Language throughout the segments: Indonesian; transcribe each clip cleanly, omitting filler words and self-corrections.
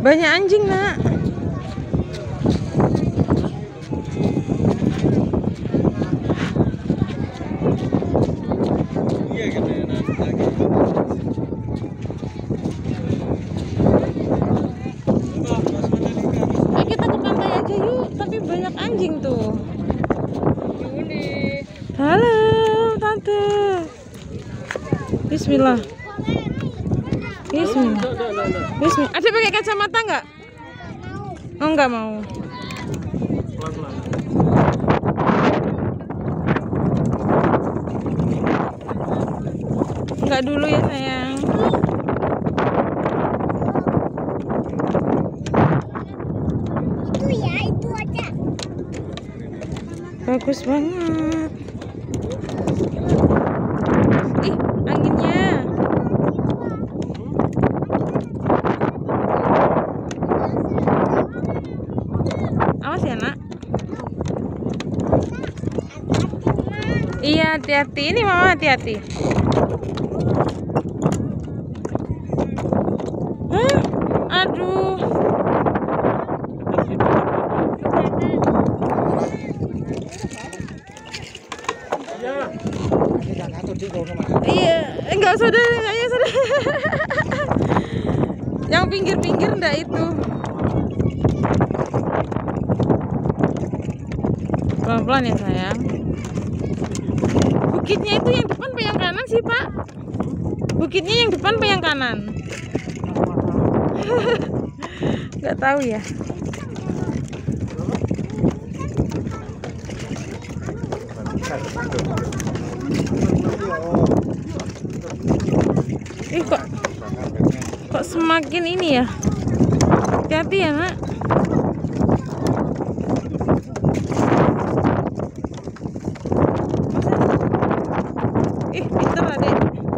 Banyak anjing, Nak. Kita ke pantai aja yuk, tapi banyak anjing tuh. Halo, Tante. Bismillah. Bismillah. Bismillah. Ada pakai kacamata nggak? Oh, nggak mau. Nggak dulu ya sayang. Itu ya, itu aja. Bagus banget. Ih, anginnya. Awas ya, Nak. Iya, hati-hati. Ini Mama hati-hati. Aduh. Iya, enggak usah deh, kayaknya sudah. Yang pinggir-pinggir enggak itu. Pelan-pelan ya sayang. Bukitnya itu yang depan apa yang kanan sih, Pak? Bukitnya yang depan apa yang kanan? Nggak tahu ya. Kok semakin ini ya? Hati-hati ya, Nak. Pinter Adek.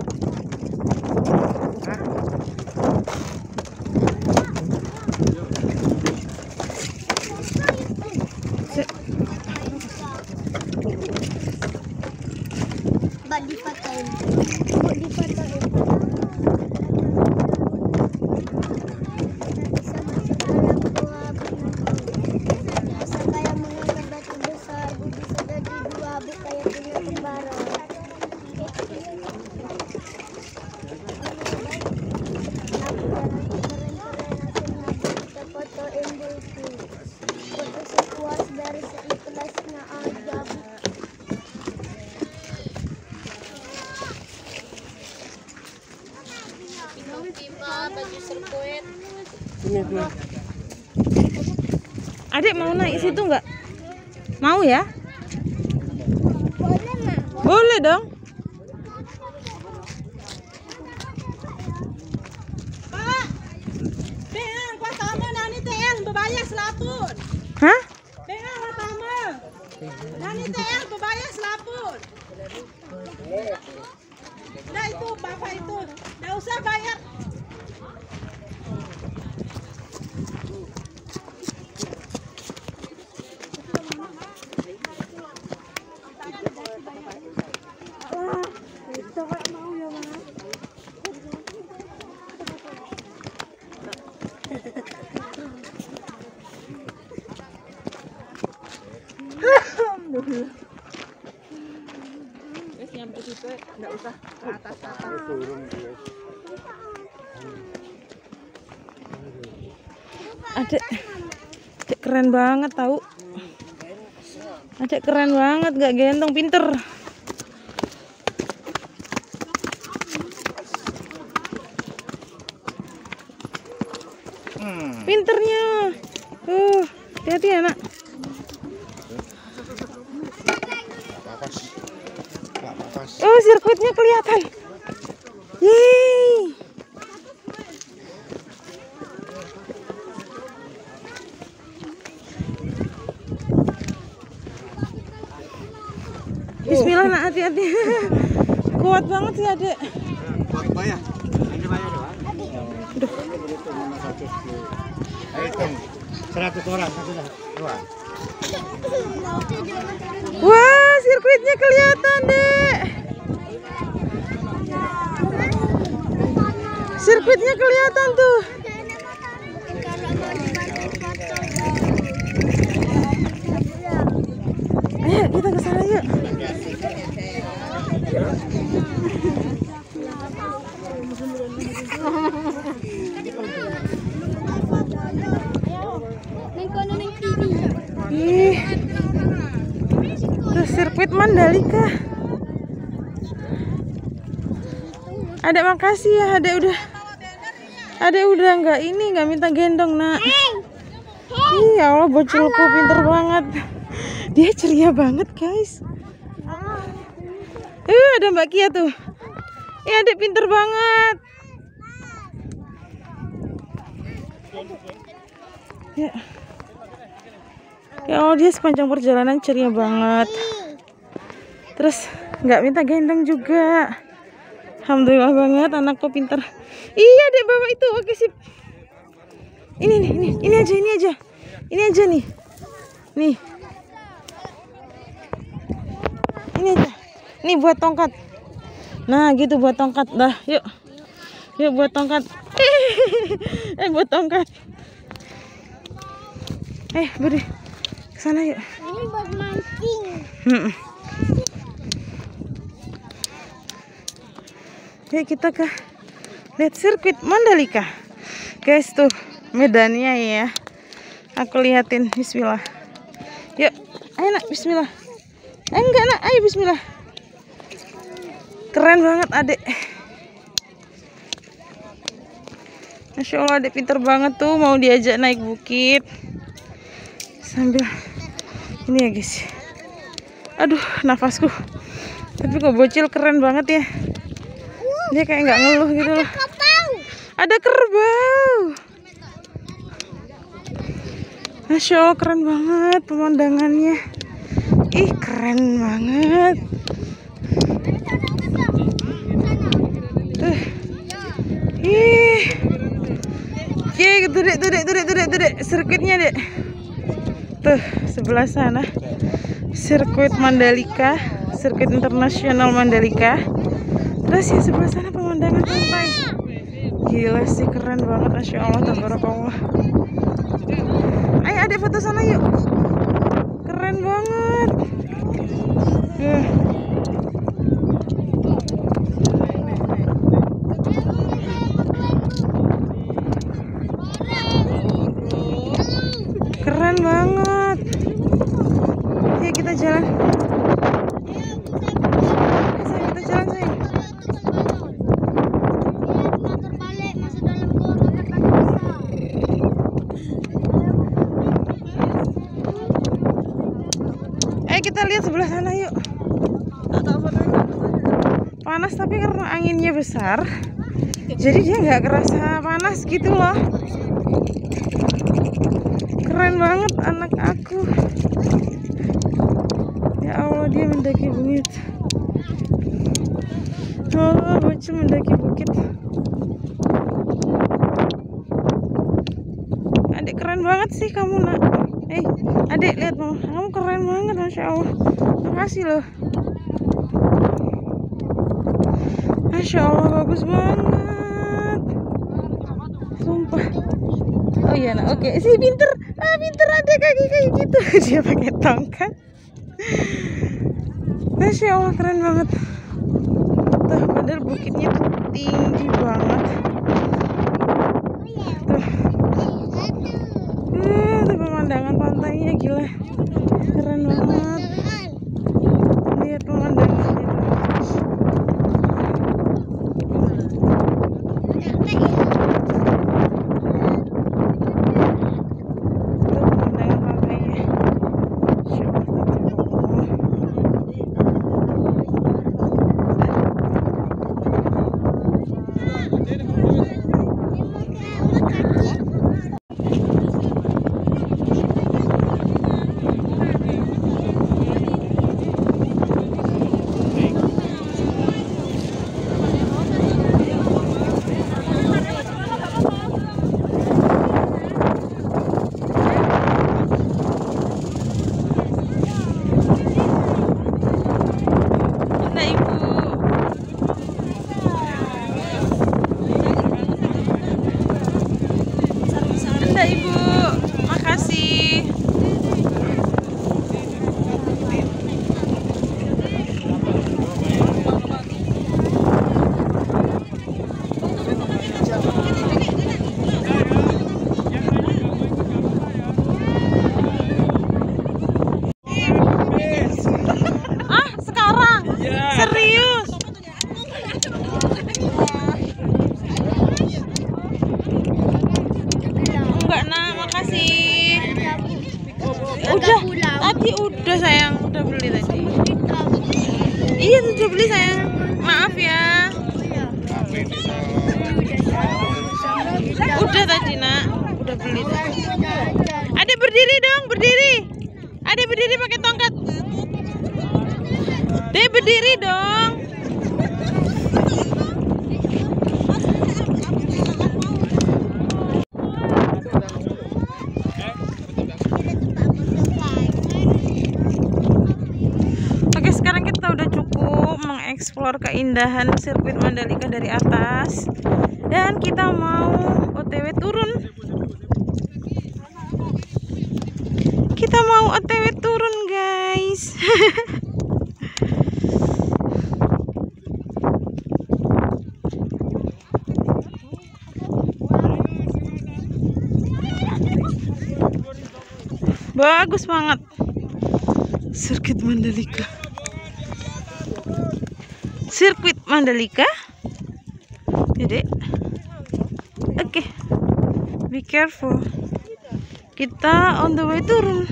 Buat dipatahin. Buat dipatahin. Saya mengangkat batu besar, bisa jadi dua habis kayak punya kembaran. Sepuas dari seikhlasnya aja. Baju sirkuit. Adek mau naik situ nggak? Mau ya? Boleh, Ma? Boleh dong. Pak, dengan kuatama nani TL bebayar selapun. Hah? Dengan kuatama nani TL bebayar selapun. Nah itu bapak itu, nggak usah bayar. Alhamdulillah. Guys, nyampe situ enggak usah ke atas. Adek keren banget tahu. Adek keren banget, gak gendong, pinter. Pinternya. Hati-hati ya, Nak. Oh, sirkuitnya kelihatan. Yeay. Bismillah, Nak, hati-hati. Kuat banget sih, Adek. Kuat bayar. Ini bayar doang. Aduh. 100 orang sudah doang. Wah, sirkuitnya kelihatan, Dek. Sirkuitnya kelihatan tuh. kita ke sana yuk. Ih, tuh sirkuit Mandalika. Adek makasih ya, adek udah nggak minta gendong nak. Ih, ya Allah, bocilku pinter banget. Dia ceria banget guys. Ada Mbak Kia tuh. Adek pinter banget. Ya Allah, dia sepanjang perjalanan ceria banget. Terus nggak minta gendong juga. Alhamdulillah banget, anakku pinter. Iya deh bawa itu, oke sip. Ini aja nih. Nih. Ini aja. Nih buat tongkat. Nah gitu buat tongkat. Dah yuk. Yuk buat tongkat. Buat tongkat. Beri. Kesana yuk. Ini buat mancing. Yuk kita lihat sirkuit Mandalika. Guys tuh medannya ya. Aku liatin, bismillah. Yuk, ayo nak, bismillah. Enggak nak, ayo bismillah. Keren banget adek. Masya Allah, adek pinter banget tuh, mau diajak naik bukit. Sambil ini ya guys. Aduh, nafasku. Tapi kok bocil keren banget ya. Dia kayak nggak ngeluh gitu loh. Ada kerbau. Masya Allah, keren banget pemandangannya. Ih, keren banget. Tuh. Ih. Tuh dek. Sirkuitnya dek. Tuh, sebelah sana. Sirkuit Mandalika. Sirkuit internasional Mandalika. Terus ya sebelah sana pemandangan pantai. Gila sih, keren banget, Masya Allah, tabarakallah. Ayo adek foto sana yuk. Keren banget. Keren banget. Yuk kita jalan. Kita jalan sayang. Kita lihat sebelah sana yuk. Panas tapi karena anginnya besar, jadi dia nggak kerasa panas gitu loh. Keren banget anak aku. Ya Allah, dia mendaki bukit. Oh, bocil mendaki bukit. Adik keren banget sih kamu nak. Adik lihat mama, kamu keren banget, Masya Allah. Makasih loh. Masya Allah, bagus banget. Sumpah. Oh iya nak, oke. Si pinter. Pinter adek kaki kayak gitu. Dia pakai tongkat. Masya Allah, keren banget. Tuh, padahal bukitnya tuh tinggi banget. Tuh pemandangan pantainya gila, keren banget. Lihat pemandangannya. maaf ya. Udah tadi nak, udah beli tadi. Adek berdiri dong, berdiri. Adek berdiri pakai tongkat. Dek berdiri dong. Oke, sekarang kita udah cukup mengeksplor keindahan sirkuit Mandalika dari atas. Dan kita mau OTW turun. Kita mau OTW turun, guys. Bagus banget sirkuit Mandalika. Sirkuit Mandalika. Jadi, oke, be careful. Kita on the way turun.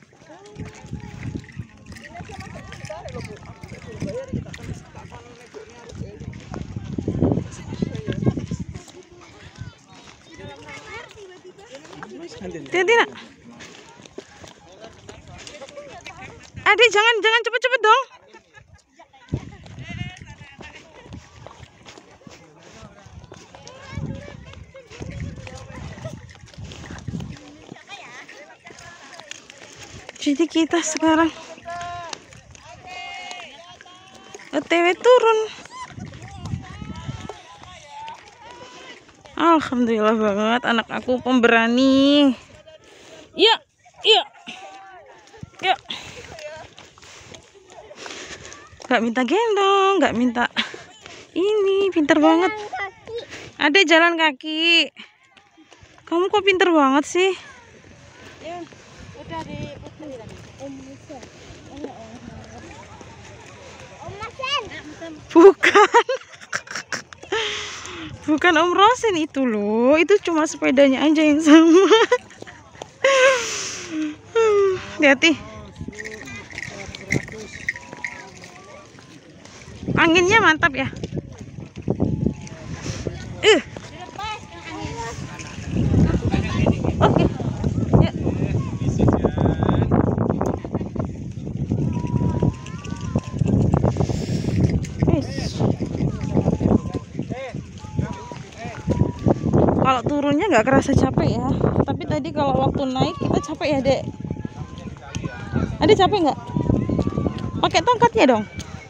Hati-hati nak. Adik jangan cepet-cepet dong. Jadi kita sekarang OTW turun. Alhamdulillah banget, anak aku pemberani. Yuk. Gak minta gendong, gak minta ini, pinter banget. Adek jalan kaki. Kamu kok pinter banget sih? Udah di Bukan Om Rosin itu loh, itu cuma sepedanya aja yang sama. Hati-hati. Anginnya mantap ya. Oke. Ya. Kalau turunnya nggak kerasa capek ya, tapi tadi kalau waktu naik kita capek ya, Dek. Adek capek nggak? Pakai tongkatnya dong.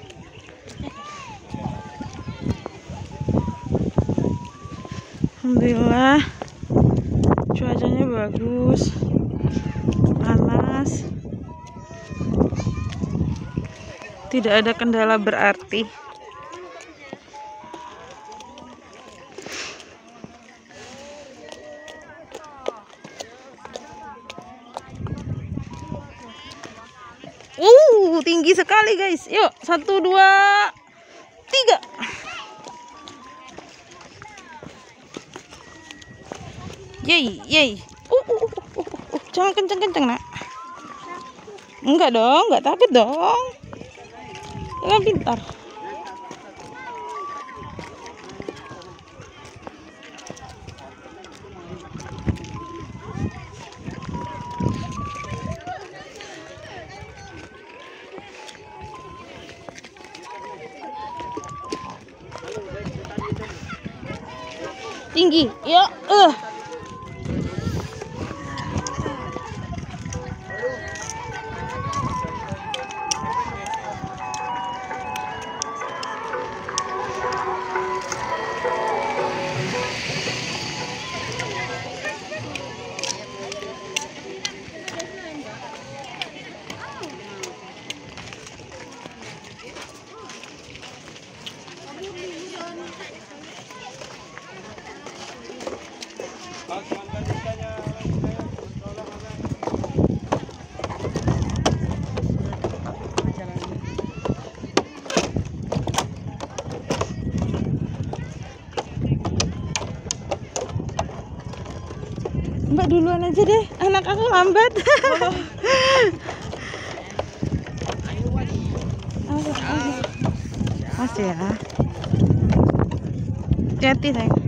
Alhamdulillah cuacanya bagus, panas, tidak ada kendala berarti. Tinggi sekali guys. Yuk 1, 2, 3. Yeay. Jangan kenceng-kenceng nak. Enggak dong, enggak takut dong. Jangan pintar. Tinggi, yuk. Mbak duluan aja deh, anak aku lambat. Masih ya. Hati-hati sayang.